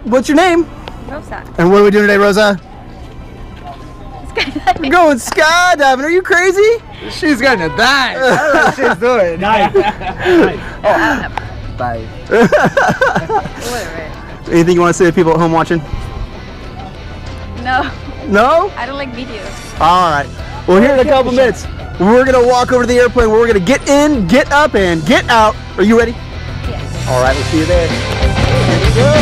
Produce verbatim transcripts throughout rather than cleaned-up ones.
What's your name? Rosa. And what are we doing today, Rosa? Skydiving. We're going skydiving. Are you crazy? She's gonna die. I don't know what she's doing. Nice. Oh, I don't know. Bye. Whatever. Anything you want to say to people at home watching? No. No? I don't like videos. All right. Well, here in a couple minutes, we're going to walk over to the airplane where we're going to get in, get up, and get out. Are you ready? Yes. All right, we'll see you there. Here we go.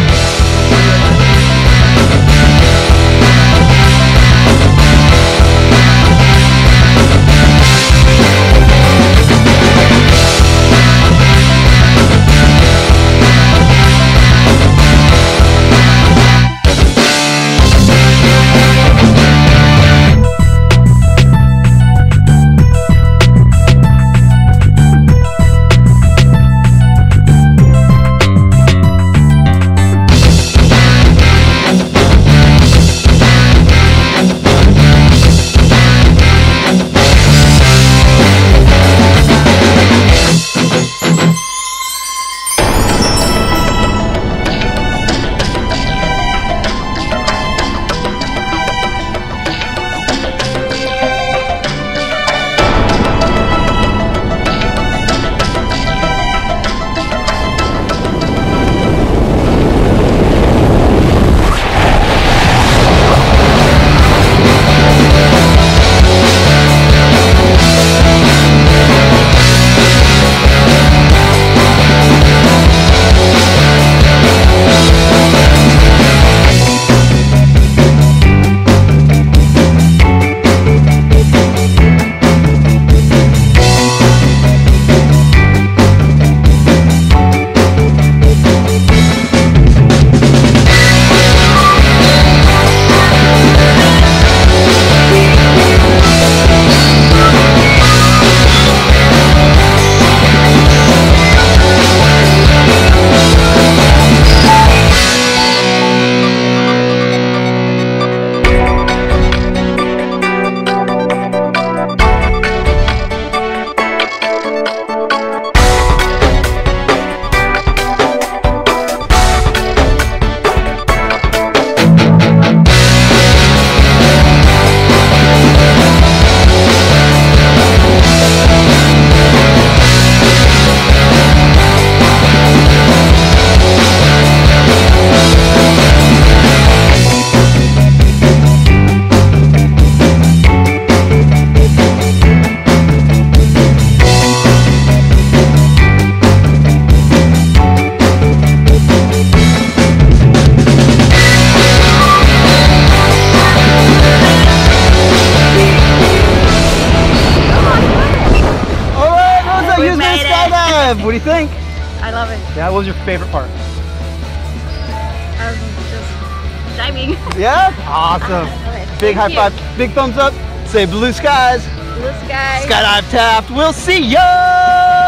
What do you think? I love it. Yeah, what was your favorite part? Um, just diving. Yeah? Awesome. Big high five, big thumbs up. Say blue skies. Blue skies. Skydive Taft. We'll see ya!